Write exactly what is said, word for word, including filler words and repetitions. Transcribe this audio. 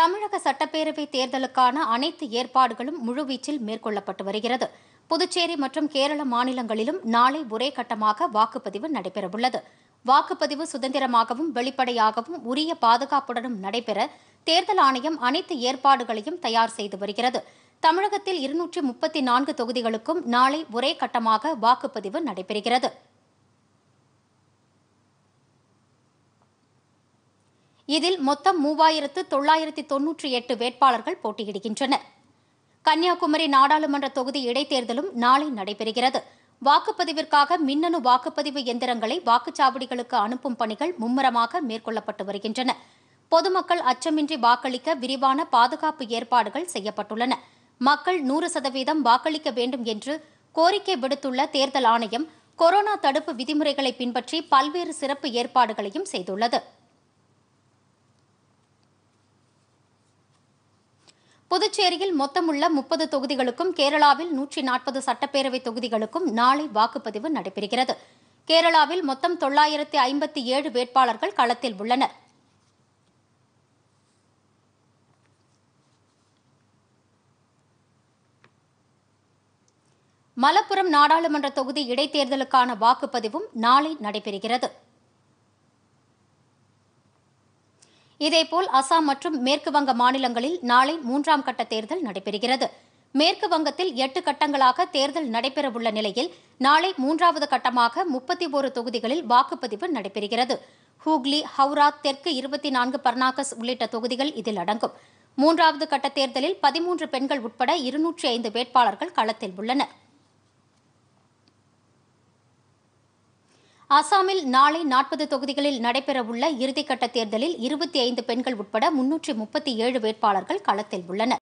தமிழக சட்டப்பேரவை தேர்தலுக்கான அனைத்து ஏற்பாடுகளும் முழுவீச்சில் மேற்கொள்ளப்பட்டு வருகிறது. புதுச்சேரி மற்றும் கேரள மாநிலங்களிலும் நாளை ஒரே கட்டமாக வாக்குப்பதிவு நடைபெறவுள்ளது. வாக்குப்பதிவு சுதந்திரமாகவும் வெளிப்படையாகவும் உரிய பாதுகாப்புடனும் நடைபெற தேர்தல் ஆணையம் அனைத்து ஏற்பாடுகளையும் தயார் செய்து வருகிறது. தமிழகத்தில் இருநூற்றி முப்பத்தி நான்கு தொகுதிகளுக்கும் நாளை ஒரே கட்டமாக வாக்குப்பதிவு நடைபெறுகிறது. இதில் மொத்தம் மூவாயிரத்து தொள்ளாயிரத்தி தொன்னூற்றி எட்டு வேட்பாளர்கள் போட்டியிடுகின்றனர். கன்னியாகுமரி நாடாளுமன்ற தொகுதி இடைத்தேர்தலும் நாளை நடைபெறுகிறது. வாக்குப்பதிவிற்காக மின்னணு வாக்குப்பதிவு எந்திரங்களை வாக்குச்சாவடிகளுக்கு அனுப்பும் பணிகள் மும்முரமாக மேற்கொள்ளப்பட்டு வருகின்றன. பொதுமக்கள் அச்சமின்றி வாக்களிக்க விரிவான பாதுகாப்பு ஏற்பாடுகள் செய்யப்பட்டுள்ளன. மக்கள் நூறு சதவீதம் வாக்களிக்க வேண்டும் என்று கோரிக்கை விடுத்துள்ள தேர்தல் ஆணையம் கொரோனா தடுப்பு விதிமுறைகளை பின்பற்றி பல்வேறு சிறப்பு ஏற்பாடுகளையும் செய்துள்ளது. புதுச்சேரியில் மொத்தமுள்ள முப்பது தொகுதிகளுக்கும் கேரளாவில் நூற்றி நாற்பது சட்டப்பேரவை தொகுதிகளுக்கும் நாளை வாக்குப்பதிவு நடைபெறுகிறது. கேரளாவில் மொத்தம் தொள்ளாயிரத்தி ஐம்பத்தி ஏழு வேட்பாளர்கள் களத்தில் உள்ளனர். மலப்புரம் நாடாளுமன்ற தொகுதி இடைத்தேர்தலுக்கான வாக்குப்பதிவும் நாளை நடைபெறுகிறது. இதேபோல் அசாம் மற்றும் மேற்குவங்க மாநிலங்களில் நாளை மூன்றாம் கட்ட தேர்தல் நடைபெறுகிறது. மேற்கு வங்கத்தில் எட்டு கட்டங்களாக தேர்தல் நடைபெறவுள்ள நிலையில் நாளை மூன்றாவது கட்டமாக முப்பத்தி ஒரு தொகுதிகளில் வாக்குப்பதிவு நடைபெறுகிறது. ஹூக்ளி, ஹவுரா, தெற்கு இருபத்தி நான்கு பர்னாகஸ் உள்ளிட்ட தொகுதிகள் இதில் அடங்கும். மூன்றாவது கட்ட தேர்தலில் பதிமூன்று பெண்கள் உட்பட இருநூற்றி ஐந்து வேட்பாளர்கள் களத்தில் உள்ளனர். அசாமில் நாளை நாற்பது தொகுதிகளில் நடைபெறவுள்ள இறுதிக்கட்ட தேர்தலில் இருபத்தி ஐந்து பெண்கள் உட்பட முன்னூற்றி முப்பத்தி ஏழு வேட்பாளர்கள் களத்தில் உள்ளனர்.